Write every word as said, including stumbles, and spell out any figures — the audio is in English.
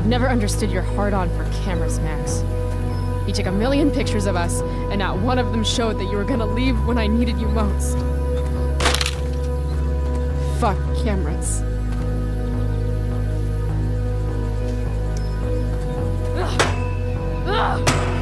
I've never understood your hard-on for cameras, Max. You took a million pictures of us, and not one of them showed that you were gonna leave when I needed you most. Fuck cameras. Ugh. Ugh.